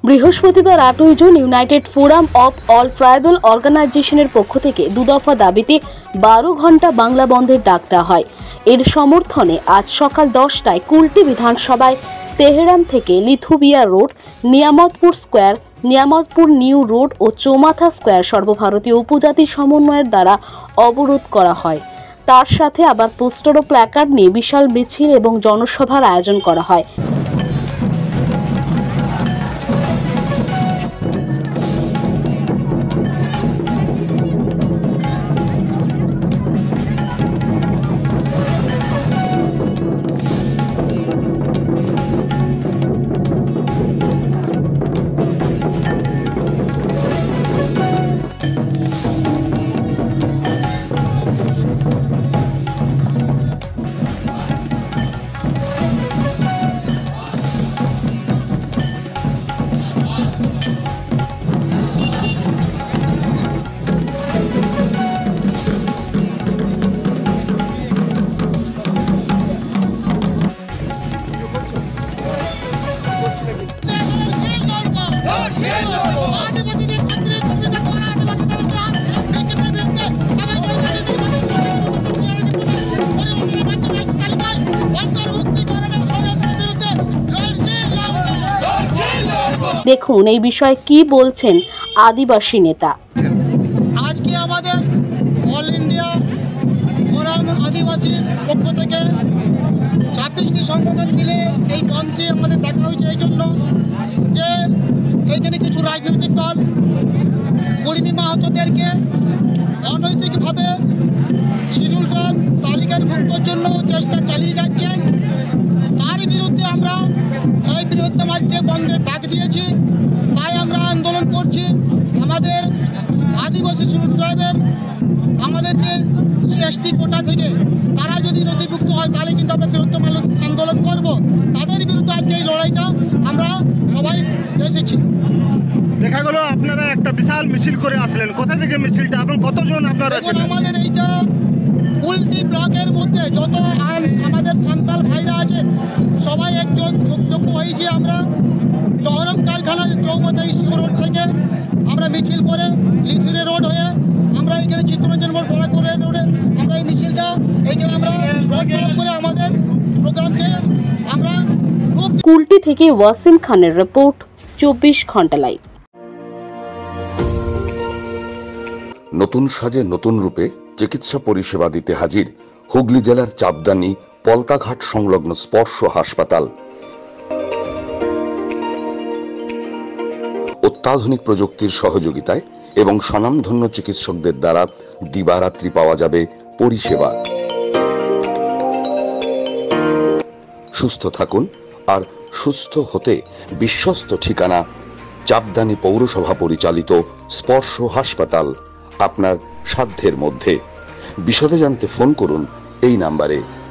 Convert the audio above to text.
বৃহস্পতিবার 8 June united forum of all tribal অর্গানাইজেশনের পক্ষ থেকে দুদফা দাবিতে 12 ঘন্টা বাংলা বন্ধের ডাক দেওয়া হয়। এর সমর্থনে আজ সকাল 10টায় কুলটি বিধানসভায় তেহরান থেকে লিথুবিয়া road, Niamatpur square, Niamatpur new road ও চৌমাথা স্কোয়ার সর্বভারতীয় উপজাতি সমন্বয়ের দ্বারা অবরোধ করা হয়। তার সাথে আবার পোস্টার ও প্ল্যাকার্ড নিয়ে বিশাল মিছিল এবং জনসভার আয়োজন করা হয়। দেখুন এই বিষয়ে কি বলছেন আদিবাসী নেতা। আজকে আমাদের অল ইন্ডিয়া ফোরাম আদিবাসীর পক্ষ থেকে 26টি সংগঠন মিলে এই বন্ধে আমাদের দেখা হয়েছে এই জন্য যে এইখানে কিছু রাজনৈতিক দল কর্মী মাহাতোদেরকে অনৈতিকভাবে শিডিউল ট্রাইব তালিকাভুক্তর জন্য চেষ্টা চালিয়ে যাচ্ছেন। তার বিরুদ্ধে আমরা এই বৃহত্তম আজকে বন্ধের ডাক দিয়েছি। তাই আমরা আন্দোলন করছি। আমাদের আদিবাসী শিডিউল ট্রাইবের আমাদের যে এসটি কোটা থেকে তারা যদি নথিভুক্ত হয় তাহলে কিন্তু আমরা বৃহত্তম আন্দোলন করব। তাদের বিরুদ্ধে আজকে এই লড়াইটা আমরা সবাই এসেছি। দেখা গেল আপনারা একটা বিশাল মিছিল করে আসলেন, কোথা থেকে মিছিলটা এবং কতজন আপনারা আছেন? আমাদের এইটা কুলটি ব্লকের মধ্যে যত আমাদের সান্তাল ভাইরা আছে সবাই একজন যোগ্য হয়েছি। আমরা টহরম কারখানা চৌমাথা রোড থেকে আমরা মিছিল করে লিথুরে রোড হয়ে আমরা এখানে চিত্তরঞ্জন মোড় বড় করে রোডে আমরা এই মিছিলটা এইখানে আমরা করে আমাদের প্রোগ্রামকে আমরা কুলটি থেকে ওয়াসিম খানের রিপোর্ট, 24 ঘন্টা লাইভ। নতুন সাজে নতুন রূপে চিকিৎসা পরিষেবা দিতে হাজির হুগলি জেলার চাপদানি পলতাঘাট সংলগ্ন স্পর্শ হাসপাতাল। অত্যাধুনিক প্রযুক্তির সহযোগিতায় এবং স্বনামধন্য চিকিৎসকদের দ্বারা দিবারাত্রি পাওয়া যাবে পরিষেবা। সুস্থ থাকুন আর সুস্থ হতে বিশ্বস্ত ঠিকানা চাপদানি পৌরসভা পরিচালিত স্পর্শ হাসপাতাল, আপনার সাধ্যের মধ্যে। বিশদে জানতে ফোন করুন এই নাম্বারে।